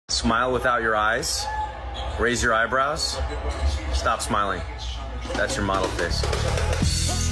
Smile without your eyes. Raise your eyebrows. Stop smiling. That's your model face.